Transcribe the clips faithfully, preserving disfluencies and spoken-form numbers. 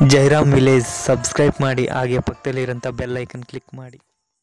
Jairam village subscribe ಮಾಡಿ, ಹಾಗೆ ಪಕ್ಕದಲ್ಲಿರೋಂಥ bell icon click ಮಾಡಿ.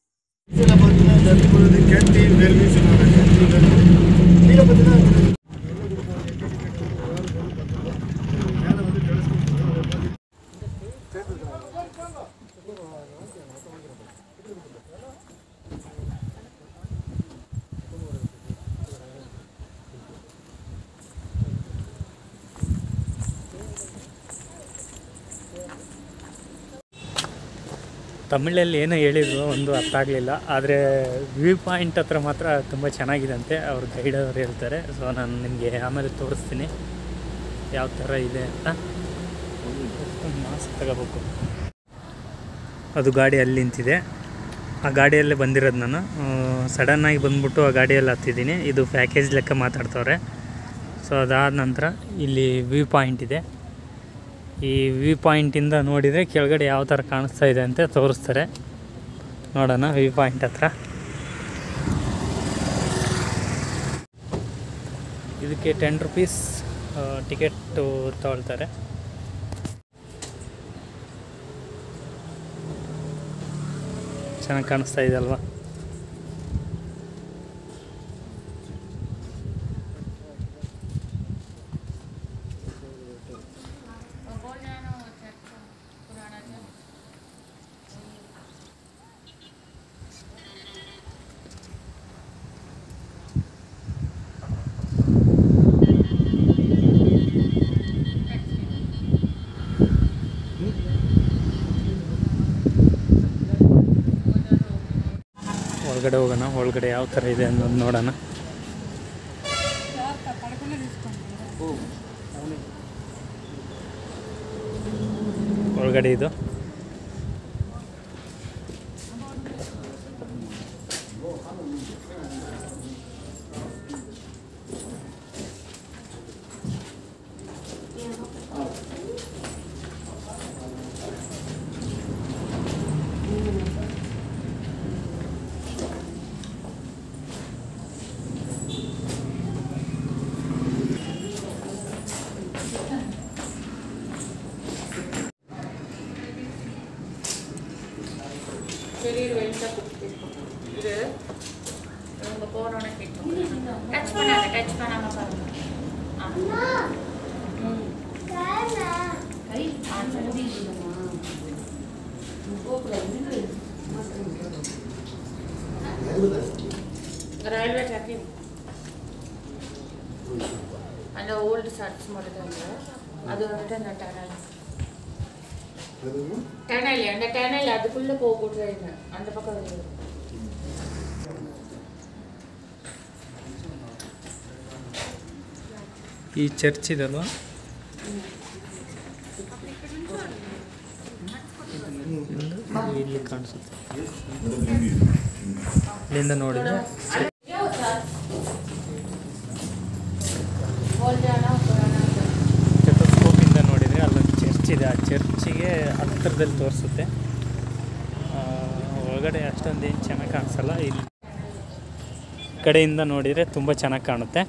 ತಮಿಳಲ್ಲಿ ಏನೋ ಹೇಳಿದ್ರು, ಒಂದು ಅರ್ಥ ಆಗಲಿಲ್ಲ. ಆದರೆ ವ್ಯೂ ಪಾಯಿಂಟ್ ಹತ್ರ ಮಾತ್ರ ತುಂಬ ಚೆನ್ನಾಗಿದೆ ಅವ್ರ ಗೈಡ್ ಅವರು ಹೇಳ್ತಾರೆ. ಸೊ ನಾನು ನಿಮಗೆ ಆಮೇಲೆ ತೋರಿಸ್ತೀನಿ ಯಾವ ಥರ ಇದೆ ಅಂತ. ಮಾಸ್ಕ್ ತಗೋಬೇಕು. ಅದು ಗಾಡಿ ಅಲ್ಲಿ ನಿಂತಿದೆ. ಆ ಗಾಡಿಯಲ್ಲೇ ಬಂದಿರೋದು ನಾನು. ಸಡನ್ನಾಗಿ ಬಂದ್ಬಿಟ್ಟು ಆ ಗಾಡಿಯಲ್ಲಿ ಹತ್ತಿದ್ದೀನಿ. ಇದು ಪ್ಯಾಕೇಜ್ ಲೆಕ್ಕ ಮಾತಾಡ್ತವ್ರೆ. ಸೊ ಅದಾದ ನಂತರ ಇಲ್ಲಿ ವ್ಯೂ ಪಾಯಿಂಟ್ ಇದೆ. ಈ ವ್ಯೂ ಪಾಯಿಂಟಿಂದ ನೋಡಿದರೆ ಕೆಳಗಡೆ ಯಾವ ಥರ ಕಾಣಿಸ್ತಾ ಇದೆ ಅಂತ ತೋರಿಸ್ತಾರೆ. ನೋಡೋಣ ವ್ಯೂ ಪಾಯಿಂಟ್ ಹತ್ರ. ಇದಕ್ಕೆ ಟೆನ್ ರುಪೀಸ್ ಟಿಕೆಟು ತಗೊಳ್ತಾರೆ. ಚೆನ್ನಾಗಿ ಕಾಣಿಸ್ತಾ ಇದೆ ಅಲ್ವಾ? ಒಳಗಡೆ ಹೋಗೋಣ. ಒಳಗಡೆ ಯಾವ ಥರ ಇದೆ ಅನ್ನೋದು ನೋಡೋಣ. ಒಳಗಡೆ ಇದು ರೈಲ್ವೆ ಟ್ರ್ಯಾಕಿಂಗ್ ಅಂದರೆ ಓಲ್ಡ್ ಸರ್ಚ್ ಮಾಡಿದಂಗೆ ಅದು வந்துட்டு அந்த டனல் டனல் அந்த டனல் அதுக்குள்ளே போக ட்ரெயின் அந்த பக்கம் வருது. ಈ ಚರ್ಚ್ ಇದಲ್ವಾ, ಇಲ್ಲಿ ಕಾಣಿಸುತ್ತೆ. ಇಲ್ಲಿಂದ ನೋಡಿದ್ರೆ ಸ್ಟೆಥೋಸ್ಕೋಪಿಂದ ನೋಡಿದರೆ ಅಲ್ಲೊಂದು ಚರ್ಚ್ ಇದೆ. ಆ ಚರ್ಚಿಗೆ ಹತ್ತಿರದಲ್ಲಿ ತೋರಿಸುತ್ತೆ. ಒಳಗಡೆ ಅಷ್ಟೊಂದು ಏನು ಚೆನ್ನಾಗಿ ಕಾಣಿಸಲ್ಲ. ಇಲ್ಲಿ ಕಡೆಯಿಂದ ನೋಡಿದರೆ ತುಂಬ ಚೆನ್ನಾಗಿ ಕಾಣುತ್ತೆ.